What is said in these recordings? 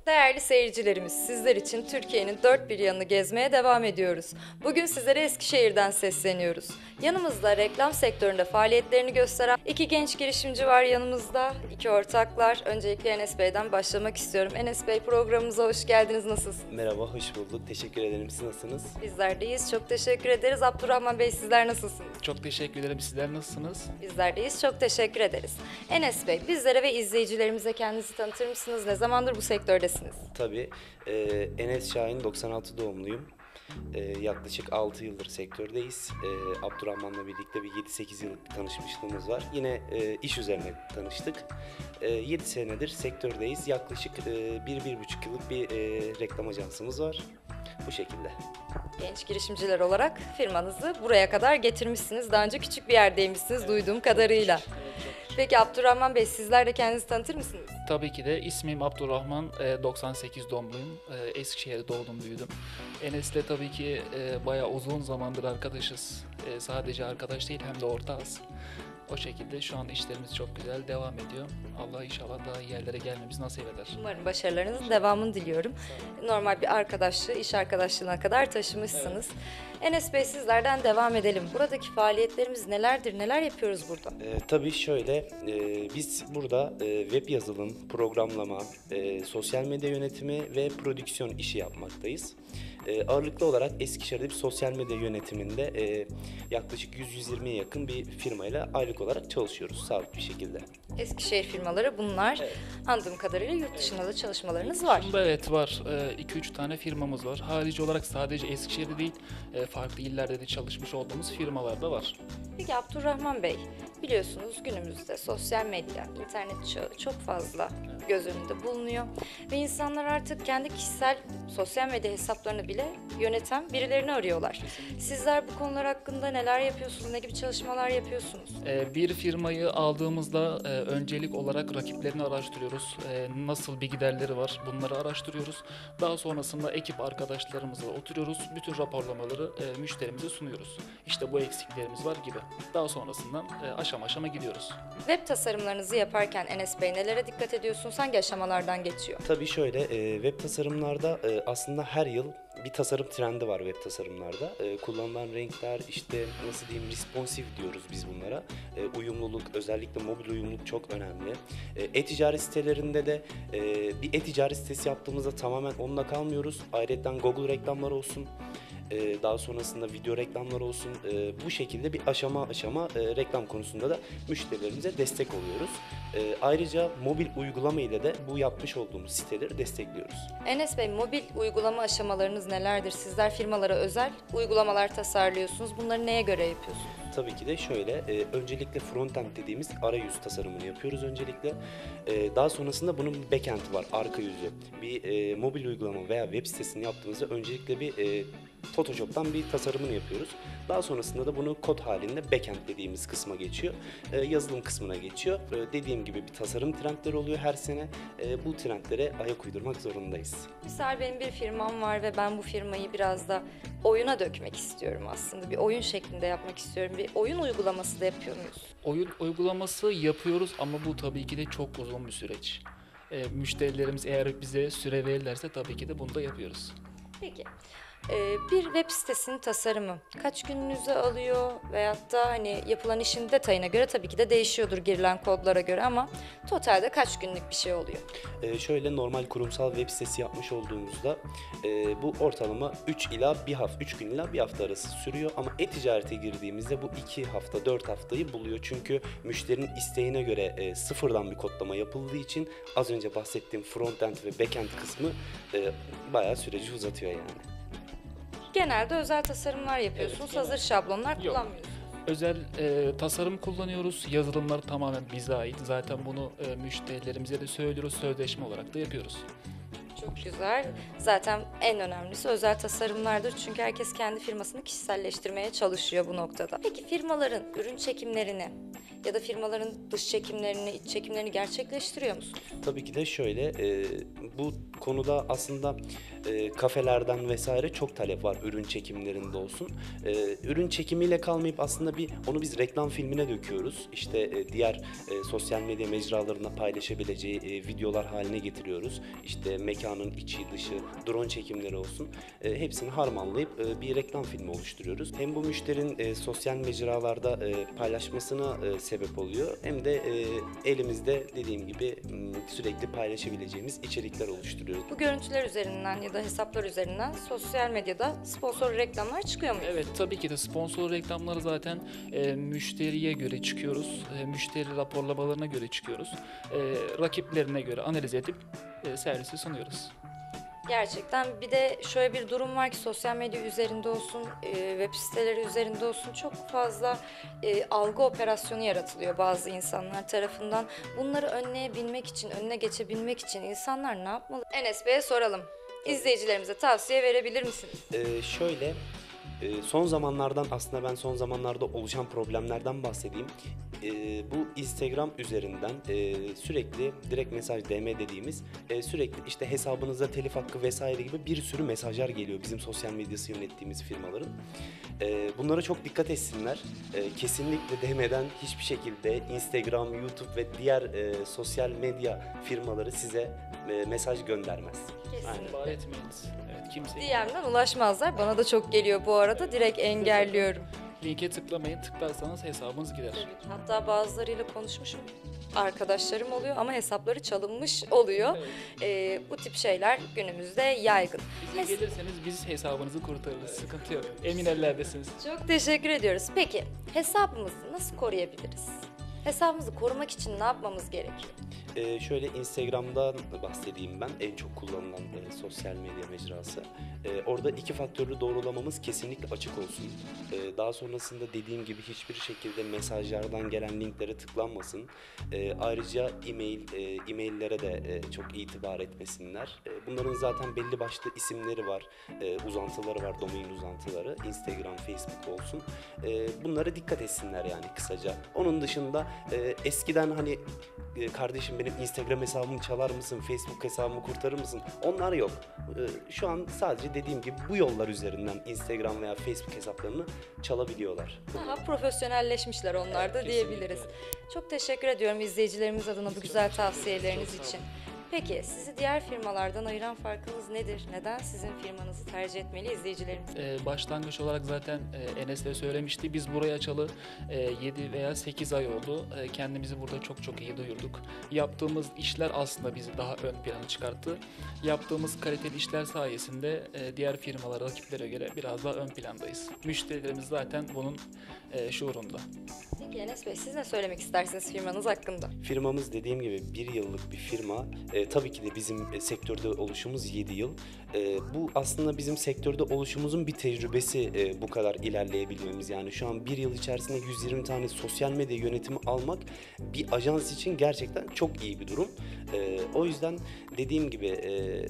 Değerli seyircilerimiz, sizler için Türkiye'nin dört bir yanını gezmeye devam ediyoruz. Bugün sizlere Eskişehir'den sesleniyoruz. Yanımızda reklam sektöründe faaliyetlerini gösteren iki genç girişimci var yanımızda, iki ortaklar. Öncelikle Enes Bey'den başlamak istiyorum. Enes Bey, programımıza hoş geldiniz, nasılsınız? Merhaba, hoş bulduk. Teşekkür ederim. Siz nasılsınız? Bizler deyiz, çok teşekkür ederiz. Abdurrahman Bey, sizler nasılsınız? Çok teşekkür ederim. Sizler nasılsınız? Bizler deyiz, çok teşekkür ederiz. Enes Bey, bizlere ve izleyicilerimize kendinizi tanıtır mısınız? Ne zamandır bu sektördesiniz? Tabii. Enes Şahin, 96 doğumluyum. Yaklaşık 6 yıldır sektördeyiz. Abdurrahman'la birlikte bir 7-8 yıllık bir tanışmışlığımız var. Yine iş üzerine tanıştık. 7 senedir sektördeyiz. Yaklaşık 1-1,5 yıllık bir reklam ajansımız var. Bu şekilde. Genç girişimciler olarak firmanızı buraya kadar getirmişsiniz. Daha önce küçük bir yerdeymişsiniz duyduğum kadarıyla. Peki Abdurrahman Bey, sizler de kendinizi tanıtır mısınız? Tabii ki de ismim Abdurrahman, 98 doğumluyum. Eskişehir'de doğdum, büyüdüm. Enes'le tabii ki bayağı uzun zamandır arkadaşız. Sadece arkadaş değil, hem de ortağız. O şekilde şu an işlerimiz çok güzel devam ediyor. Allah inşallah daha iyi yerlere gelmemizi nasip eder. Umarım başarılarınızın devamını diliyorum. Normal bir arkadaşlığı, iş arkadaşlığına kadar taşımışsınız. Enes Bey, sizlerden devam edelim. Buradaki faaliyetlerimiz nelerdir, neler yapıyoruz burada? Tabii şöyle, biz burada web yazılım, programlama, sosyal medya yönetimi ve prodüksiyon işi yapmaktayız. Ağırlıklı olarak Eskişehir'de bir sosyal medya yönetiminde yaklaşık 100-120'ye yakın bir firmayla aylık olarak çalışıyoruz sabit bir şekilde. Eskişehir firmaları bunlar. Anladığım kadarıyla yurt dışında da çalışmalarınız var. Şimdi evet var. 2-3 tane firmamız var. Harici olarak sadece Eskişehir'de değil, farklı illerde de çalışmış olduğumuz firmalar da var. Peki Abdurrahman Bey, biliyorsunuz günümüzde sosyal medya, internet çağı çok fazla göz önünde bulunuyor. Ve insanlar artık kendi kişisel sosyal medya hesaplarını bile yöneten birilerini arıyorlar. Sizler bu konular hakkında neler yapıyorsunuz, ne gibi çalışmalar yapıyorsunuz? Bir firmayı aldığımızda öncelik olarak rakiplerini araştırıyoruz. Nasıl bir giderleri var, bunları araştırıyoruz. Daha sonrasında ekip arkadaşlarımızla oturuyoruz. Bütün raporlamaları müşterimize sunuyoruz. İşte bu eksiklerimiz var gibi. Daha sonrasından aşama aşama gidiyoruz. Web tasarımlarınızı yaparken Enes Bey nelere dikkat ediyorsunuz, hangi aşamalardan geçiyor? Tabii şöyle, web tasarımlarda aslında her yıl bir tasarım trendi var web tasarımlarda. Kullanılan renkler, işte nasıl diyeyim, responsif diyoruz biz bunlara. Uyumluluk, özellikle mobil uyumluluk çok önemli. E-ticaret sitelerinde de bir e-ticaret sitesi yaptığımızda tamamen onunla kalmıyoruz. Ayrıca Google reklamları olsun. Daha sonrasında video reklamları olsun, bu şekilde bir aşama reklam konusunda da müşterilerimize destek oluyoruz. Ayrıca mobil uygulama ile de bu yapmış olduğumuz siteleri destekliyoruz. Enes Bey, mobil uygulama aşamalarınız nelerdir? Sizler firmalara özel uygulamalar tasarlıyorsunuz. Bunları neye göre yapıyorsunuz? Tabii ki de şöyle, öncelikle frontend dediğimiz arayüz tasarımını yapıyoruz öncelikle. Daha sonrasında bunun bir backend'i var, arka yüzü. Bir mobil uygulama veya web sitesini yaptığımızda öncelikle bir Photoshop'tan bir tasarımını yapıyoruz. Daha sonrasında da bunu kod halinde backend dediğimiz kısma geçiyor. Yazılım kısmına geçiyor. Dediğim gibi bir tasarım trendleri oluyor her sene. Bu trendlere ayak uydurmak zorundayız. Misal benim bir firmam var ve ben bu firmayı biraz da oyuna dökmek istiyorum aslında. Bir oyun şeklinde yapmak istiyorum. Bir oyun uygulaması da yapıyor muyuz? Oyun uygulaması yapıyoruz ama bu tabii ki de çok uzun bir süreç. Müşterilerimiz eğer bize süre verirlerse tabii ki de bunu da yapıyoruz. Peki. Bir web sitesinin tasarımı kaç gününüzü alıyor veyahut da hani yapılan işin detayına göre tabii ki de değişiyordur girilen kodlara göre ama totalde kaç günlük bir şey oluyor? Şöyle normal kurumsal web sitesi yapmış olduğumuzda bu ortalama 3 gün ila 1 hafta arası sürüyor ama e-ticarete girdiğimizde bu 2 hafta 4 haftayı buluyor çünkü müşterinin isteğine göre sıfırdan bir kodlama yapıldığı için az önce bahsettiğim frontend ve backend kısmı bayağı süreci uzatıyor yani. Genelde özel tasarımlar yapıyorsunuz, hazır şablonlar Yok. kullanmıyorsunuz. Özel tasarım kullanıyoruz. Yazılımlar tamamen bize ait. Zaten bunu müşterilerimize de söylüyoruz. Sözleşme olarak da yapıyoruz. Çok güzel. Zaten en önemlisi özel tasarımlardır. Çünkü herkes kendi firmasını kişiselleştirmeye çalışıyor bu noktada. Peki firmaların ürün çekimlerini ya da firmaların dış çekimlerini, iç çekimlerini gerçekleştiriyor musunuz? Tabii ki de şöyle, bu konuda aslında kafelerden vesaire çok talep var ürün çekimlerinde olsun. Ürün çekimiyle kalmayıp aslında onu biz reklam filmine döküyoruz. İşte diğer sosyal medya mecralarında paylaşabileceği videolar haline getiriyoruz. İşte mekanın içi dışı, drone çekimleri olsun. Hepsini harmanlayıp bir reklam filmi oluşturuyoruz. Hem bu müşterinin sosyal mecralarda paylaşmasına sebep oluyor. Hem de elimizde dediğim gibi sürekli paylaşabileceğimiz içerikler oluşturuyoruz. Bu görüntüler üzerinden ya da hesaplar üzerinden sosyal medyada sponsor reklamlar çıkıyor mu? Evet, tabii ki de sponsor reklamları zaten müşteriye göre çıkıyoruz. Müşteri raporlamalarına göre çıkıyoruz. Rakiplerine göre analiz edip servisi sunuyoruz. Gerçekten bir de şöyle bir durum var ki sosyal medya üzerinde olsun, web siteleri üzerinde olsun çok fazla algı operasyonu yaratılıyor bazı insanlar tarafından. Bunları önleyebilmek için, önüne geçebilmek için insanlar ne yapmalı? Enes Bey'e soralım. İzleyicilerimize tavsiye verebilir misiniz? Şöyle, son zamanlardan aslında ben son zamanlarda oluşan problemlerden bahsedeyim. Bu Instagram üzerinden sürekli direkt mesaj DM dediğimiz sürekli işte hesabınıza telif hakkı vesaire gibi bir sürü mesajlar geliyor bizim sosyal medyası yönettiğimiz firmaların. Bunlara çok dikkat etsinler. Kesinlikle DM'den hiçbir şekilde Instagram, YouTube ve diğer sosyal medya firmaları size mesaj göndermez. Kesinlikle. İhbar etmeyiniz. Evet, kimseye. DM'den ulaşmazlar. Bana da çok geliyor bu arada. Direkt engelliyorum. Linke tıklamayın. Tıklarsanız hesabınız gider. Hatta bazılarıyla konuşmuşum. Arkadaşlarım oluyor ama hesapları çalınmış oluyor. Bu tip şeyler günümüzde yaygın. Bize gelirseniz biz hesabınızı kurtarırız. Sıkıntı yok. Emin ellerdesiniz. Çok teşekkür ediyoruz. Peki hesabımızı nasıl koruyabiliriz? Hesabımızı korumak için ne yapmamız gerekiyor? Şöyle Instagram'dan bahsedeyim ben. En çok kullanılan sosyal medya mecrası. Orada 2 faktörlü doğrulamamız kesinlikle açık olsun. Daha sonrasında dediğim gibi hiçbir şekilde mesajlardan gelen linklere tıklanmasın. Ayrıca e-maillere de çok itibar etmesinler. Bunların zaten belli başlı isimleri var, uzantıları var, domain uzantıları. Instagram, Facebook olsun. Bunlara dikkat etsinler yani kısaca. Onun dışında eskiden hani kardeşim benim Instagram hesabımı çalar mısın, Facebook hesabımı kurtarır mısın? Onlar yok. Şu an sadece dediğim gibi bu yollar üzerinden Instagram veya Facebook hesaplarını çalabiliyorlar. Daha profesyonelleşmişler onlar da Evet, diyebiliriz. kesinlikle. Çok teşekkür ediyorum izleyicilerimiz adına bu güzel tavsiyeleriniz için. Peki sizi diğer firmalardan ayıran farkınız nedir? Neden sizin firmanızı tercih etmeli izleyicilerimiz? Başlangıç olarak zaten Enes de söylemişti. Biz buraya açalı 7 veya 8 ay oldu. Kendimizi burada çok çok iyi duyurduk. Yaptığımız işler aslında bizi daha ön plana çıkarttı. Yaptığımız kaliteli işler sayesinde diğer firmalara, rakiplere göre biraz daha ön plandayız. Müşterilerimiz zaten bunun şuurunda. Peki Enes Bey siz ne söylemek istersiniz firmanız hakkında? Firmamız dediğim gibi 1 yıllık bir firma. Tabii ki de bizim sektörde oluşumuz 7 yıl. Bu aslında bizim sektörde oluşumuzun bir tecrübesi bu kadar ilerleyebilmemiz. Yani şu an 1 yıl içerisinde 120 tane sosyal medya yönetimi almak bir ajans için gerçekten çok iyi bir durum. O yüzden dediğim gibi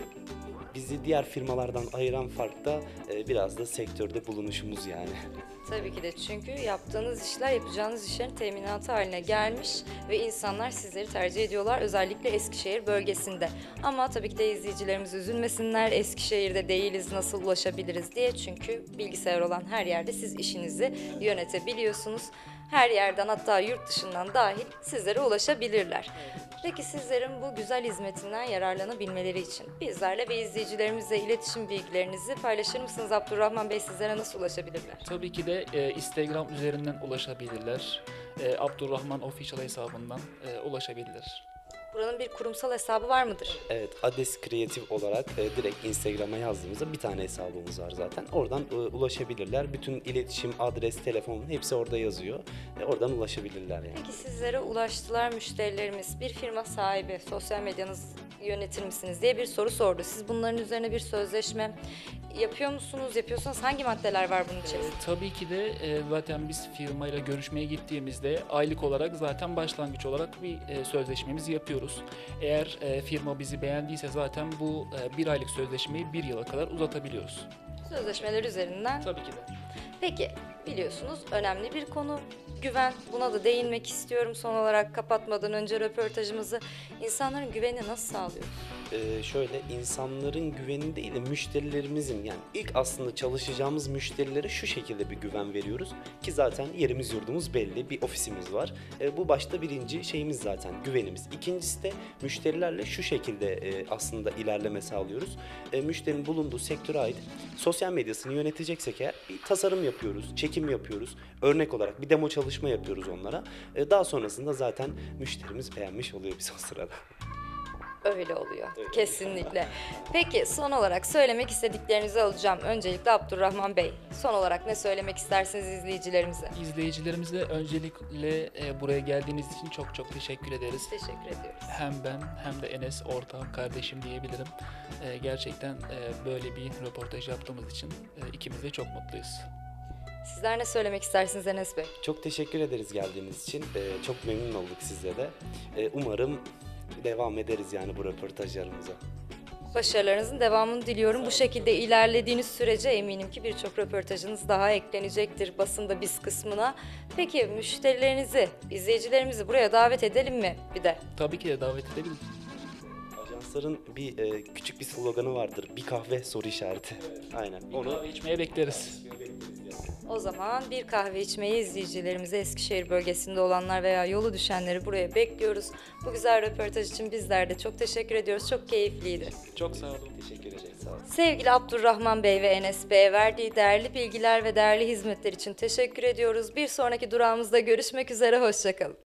bizi diğer firmalardan ayıran fark da biraz da sektörde bulunuşumuz yani. Tabii ki de çünkü yaptığınız işler yapacağınız işlerin teminatı haline gelmiş ve insanlar sizleri tercih ediyorlar özellikle Eskişehir bölgesinde. Ama tabii ki de izleyicilerimiz üzülmesinler, Eskişehir'de değiliz nasıl ulaşabiliriz diye çünkü bilgisayar olan her yerde siz işinizi yönetebiliyorsunuz. Her yerden hatta yurt dışından dahil sizlere ulaşabilirler. Peki sizlerin bu güzel hizmetinden yararlanabilmeleri için bizlerle ve izleyicilerimizle iletişim bilgilerinizi paylaşır mısınız Abdurrahman Bey? Sizlere nasıl ulaşabilirler? Tabii ki de Instagram üzerinden ulaşabilirler. Abdurrahman Official hesabından ulaşabilirler. Buranın bir kurumsal hesabı var mıdır? Evet, Ades Kreatif olarak direkt Instagram'a yazdığımızda bir tane hesabımız var zaten. Oradan ulaşabilirler. Bütün iletişim, adres, telefon hepsi orada yazıyor. Oradan ulaşabilirler yani. Peki sizlere ulaştılar müşterilerimiz, bir firma sahibi, sosyal medyanızı yönetir misiniz diye bir soru sordu. Siz bunların üzerine bir sözleşme yapıyor musunuz? Yapıyorsanız hangi maddeler var bunun içerisinde? Tabii ki de zaten biz firmayla görüşmeye gittiğimizde aylık olarak zaten başlangıç olarak bir sözleşmemizi yapıyoruz. Eğer firma bizi beğendiyse zaten bu 1 aylık sözleşmeyi 1 yıla kadar uzatabiliyoruz. Sözleşmeler üzerinden. Tabii ki de. Peki, biliyorsunuz önemli bir konu güven. Buna da değinmek istiyorum son olarak kapatmadan önce röportajımızı. İnsanların güvenini nasıl sağlıyoruz? Şöyle insanların güveni değil de müşterilerimizin, yani ilk aslında çalışacağımız müşterilere şu şekilde bir güven veriyoruz ki zaten yerimiz yurdumuz belli, bir ofisimiz var. Bu başta birinci şeyimiz zaten güvenimiz. İkincisi de müşterilerle şu şekilde aslında ilerleme sağlıyoruz. Müşterinin bulunduğu sektöre ait sosyal medyasını yöneteceksek eğer bir tasarım yapıyoruz, çekim yapıyoruz. Örnek olarak bir demo çalışma yapıyoruz onlara. Daha sonrasında zaten müşterimiz beğenmiş oluyor biz o sırada. Öyle oluyor. Öyle. Kesinlikle. Peki son olarak söylemek istediklerinizi alacağım. Öncelikle Abdurrahman Bey. Son olarak ne söylemek istersiniz izleyicilerimize? İzleyicilerimize öncelikle buraya geldiğiniz için çok çok teşekkür ederiz. Teşekkür ediyoruz. Hem ben hem de Enes ortağım, kardeşim diyebilirim. Gerçekten böyle bir röportaj yaptığımız için ikimiz de çok mutluyuz. Sizler ne söylemek istersiniz Enes Bey? Çok teşekkür ederiz geldiğiniz için. Çok memnun olduk sizle de. Umarım devam ederiz yani bu röportajlarımıza. Başarılarınızın devamını diliyorum. Bu şekilde ilerlediğiniz sürece eminim ki birçok röportajınız daha eklenecektir basında biz kısmına. Peki müşterilerinizi, izleyicilerimizi buraya davet edelim mi bir de? Tabii ki de davet edebiliriz. Ajansların bir küçük bir sloganı vardır. Bir kahve soru işareti. Aynen. Onu Kahve içmeye bekleriz. O zaman bir kahve içmeyi izleyicilerimize Eskişehir bölgesinde olanlar veya yolu düşenleri buraya bekliyoruz. Bu güzel röportaj için bizler de çok teşekkür ediyoruz. Çok keyifliydi. Çok sağ olun. teşekkür ederiz. Sağ olun. Sevgili Abdurrahman Bey ve Enes Bey'e verdiği değerli bilgiler ve değerli hizmetler için teşekkür ediyoruz. Bir sonraki durağımızda görüşmek üzere. Hoşça kalın.